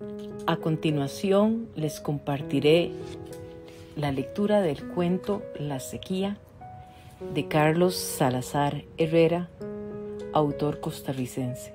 A continuación les compartiré la lectura del cuento La sequía de Carlos Salazar Herrera, autor costarricense.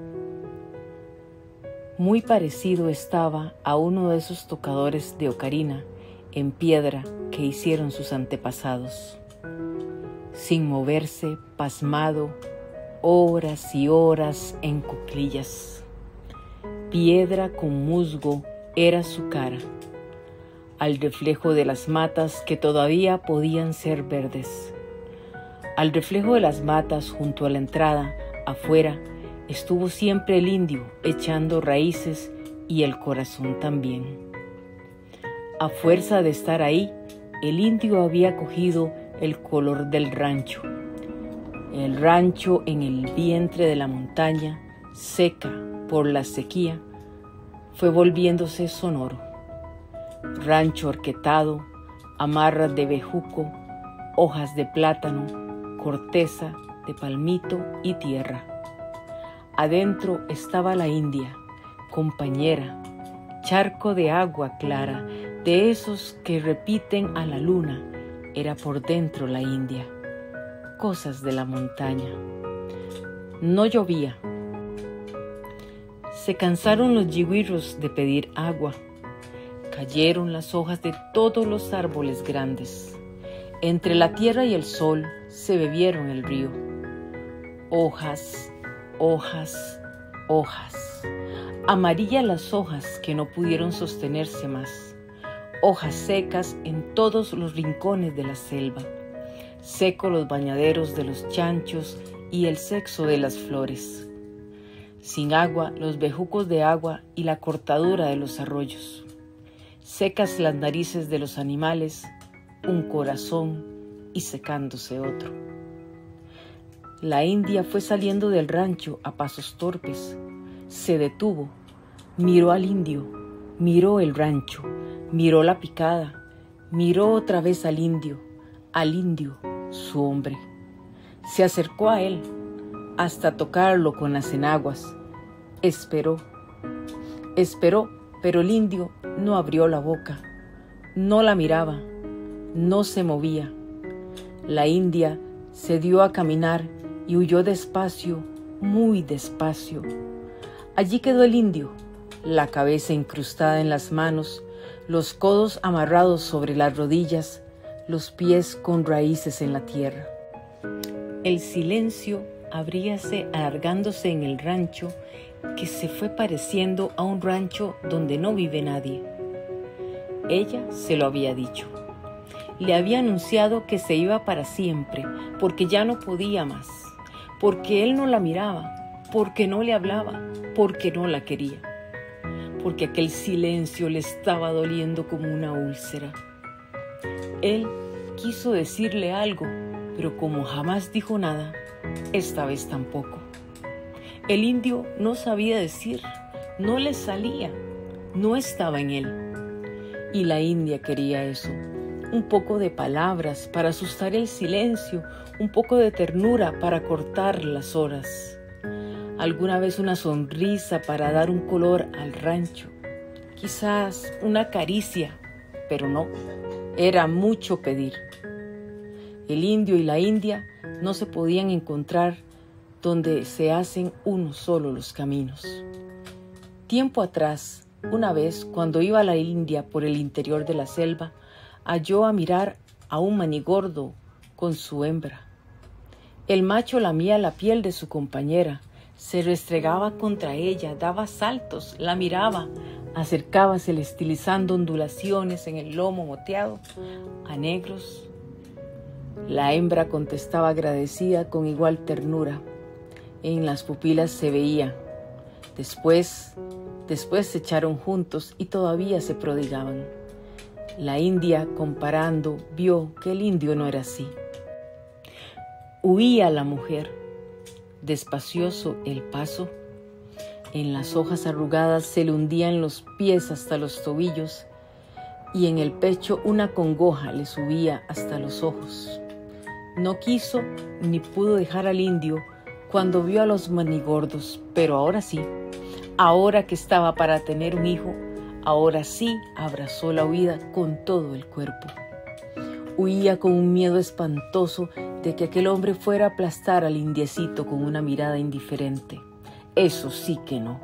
Muy parecido estaba a uno de esos tocadores de ocarina en piedra que hicieron sus antepasados. Sin moverse, pasmado, horas y horas en cuclillas. Piedra con musgo era su cara, al reflejo de las matas que todavía podían ser verdes. Al reflejo de las matas junto a la entrada, afuera, estuvo siempre el indio echando raíces y el corazón también. A fuerza de estar ahí, el indio había cogido el color del rancho. El rancho en el vientre de la montaña, seca por la sequía, fue volviéndose sonoro. Rancho arquetado, amarras de bejuco, hojas de plátano, corteza de palmito y tierra. Adentro estaba la India, compañera, charco de agua clara, de esos que repiten a la luna, era por dentro la India. Cosas de la montaña. No llovía. Se cansaron los yigüirros de pedir agua. Cayeron las hojas de todos los árboles grandes. Entre la tierra y el sol se bebieron el río. Hojas, hojas, hojas. Amarillas las hojas que no pudieron sostenerse más. Hojas secas en todos los rincones de la selva. Secos los bañaderos de los chanchos y el sexo de las flores. Sin agua, los bejucos de agua y la cortadura de los arroyos. Secas las narices de los animales, un corazón y secándose otro. La India fue saliendo del rancho a pasos torpes. Se detuvo, miró al indio, miró el rancho, miró la picada, miró otra vez al indio, su hombre. Se acercó a él hasta tocarlo con las enaguas. Esperó, pero el indio no abrió la boca, no la miraba, no se movía. La India se dio a caminar y huyó despacio, muy despacio. Allí quedó el indio, la cabeza incrustada en las manos, los codos amarrados sobre las rodillas, los pies con raíces en la tierra. El silencio abríase alargándose en el rancho, que se fue pareciendo a un rancho donde no vive nadie. Ella se lo había dicho. Le había anunciado que se iba para siempre, porque ya no podía más, porque él no la miraba, porque no le hablaba, porque no la quería, porque aquel silencio le estaba doliendo como una úlcera. Él quiso decirle algo, pero como jamás dijo nada, esta vez tampoco. El indio no sabía decir, no le salía, no estaba en él. Y la India quería eso, un poco de palabras para asustar el silencio, un poco de ternura para cortar las horas. Alguna vez una sonrisa para dar un color al rancho, quizás una caricia, pero no, era mucho pedir. El indio y la India no se podían encontrar donde se hacen uno solo los caminos. Tiempo atrás, una vez, cuando iba a la India por el interior de la selva, halló a mirar a un manigordo con su hembra. El macho lamía la piel de su compañera, se restregaba contra ella, daba saltos, la miraba, acercábase estilizando ondulaciones en el lomo moteado a negros. La hembra contestaba agradecida con igual ternura. En las pupilas se veía. Después se echaron juntos y todavía se prodigaban. La India, comparando, vio que el indio no era así. Huía la mujer, despacioso el paso. En las hojas arrugadas se le hundían los pies hasta los tobillos y en el pecho una congoja le subía hasta los ojos. No quiso ni pudo dejar al indio cuando vio a los manigordos, pero ahora sí, Ahora que estaba para tener un hijo, ahora sí abrazó la huida con todo el cuerpo. Huía con un miedo espantoso de que aquel hombre fuera a aplastar al indiecito con una mirada indiferente. Eso sí que no.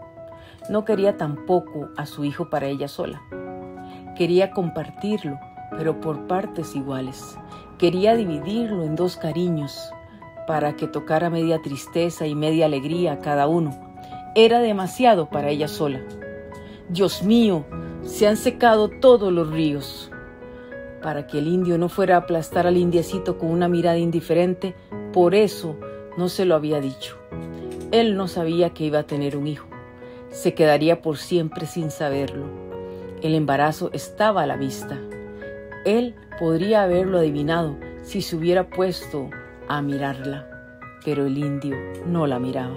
No quería tampoco a su hijo para ella sola. Quería compartirlo, pero por partes iguales. Quería dividirlo en 2 cariños, para que tocara media tristeza y media alegría a cada uno. Era demasiado para ella sola. Dios mío, se han secado todos los ríos. Para que el indio no fuera a aplastar al indiecito con una mirada indiferente, por eso no se lo había dicho. Él no sabía que iba a tener un hijo. Se quedaría por siempre sin saberlo. El embarazo estaba a la vista. Él podría haberlo adivinado si se hubiera puesto a mirarla, pero el indio no la miraba.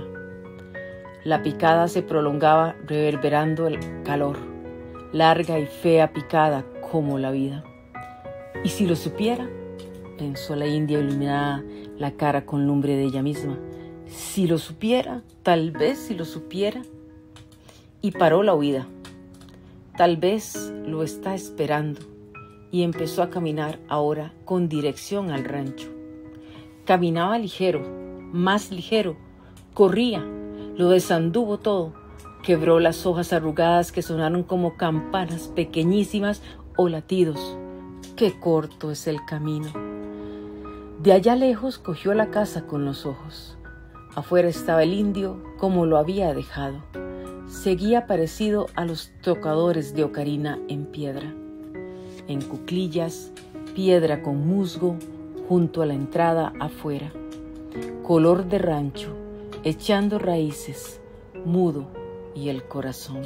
La picada se prolongaba reverberando el calor, larga y fea picada como la vida. ¿Y si lo supiera?, pensó la india iluminada la cara con lumbre de ella misma. Si lo supiera, tal vez si lo supiera. Y paró la huida. Tal vez lo está esperando. Y empezó a caminar ahora con dirección al rancho. Caminaba ligero, más ligero, corría, lo desanduvo todo, quebró las hojas arrugadas que sonaron como campanas pequeñísimas o latidos. ¡Qué corto es el camino! De allá lejos cogió la casa con los ojos. Afuera estaba el indio como lo había dejado. Seguía parecido a los tocadores de ocarina en piedra. En cuclillas, piedra con musgo, junto a la entrada afuera. Color de rancho, echando raíces, mudo y el corazón.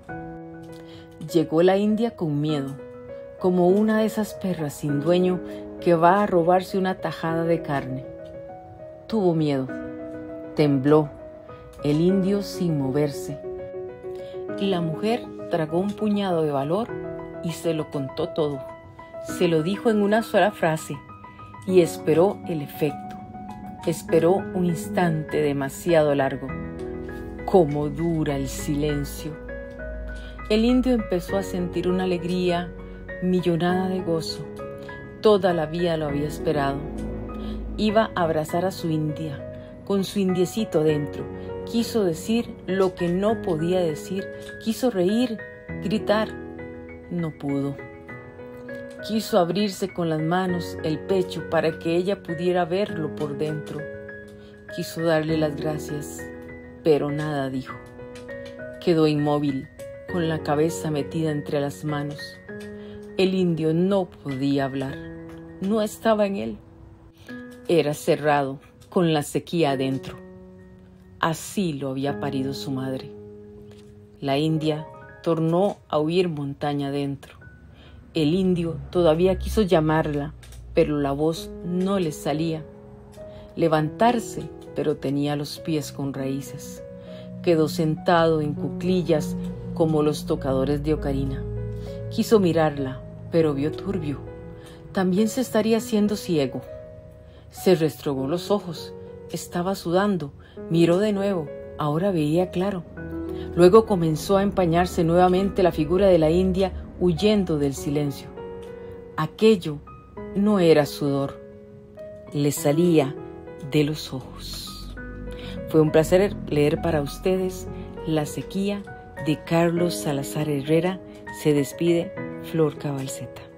Llegó la india con miedo, como una de esas perras sin dueño que va a robarse una tajada de carne. Tuvo miedo, tembló, el indio sin moverse. Y la mujer tragó un puñado de valor y se lo contó todo. Se lo dijo en una sola frase y esperó el efecto. Esperó un instante demasiado largo. ¡Cómo dura el silencio! El indio empezó a sentir una alegría millonada de gozo. Toda la vida lo había esperado. Iba a abrazar a su india, con su indiecito dentro. Quiso decir lo que no podía decir. Quiso reír, gritar. No pudo. Quiso abrirse con las manos el pecho para que ella pudiera verlo por dentro. Quiso darle las gracias, pero nada dijo. Quedó inmóvil, con la cabeza metida entre las manos. El indio no podía hablar. No estaba en él. Era cerrado, con la sequía adentro. Así lo había parido su madre. La india tornó a huir montaña adentro. El indio todavía quiso llamarla, pero la voz no le salía. Levantarse, pero tenía los pies con raíces. Quedó sentado en cuclillas como los tocadores de ocarina. Quiso mirarla, pero vio turbio. También se estaría haciendo ciego. Se restregó los ojos. Estaba sudando. Miró de nuevo. Ahora veía claro. Luego comenzó a empañarse nuevamente la figura de la india huyendo del silencio. Aquello no era sudor. Le salía de los ojos. Fue un placer leer para ustedes La sequía de Carlos Salazar Herrera. Se despide Flor Cabalceta.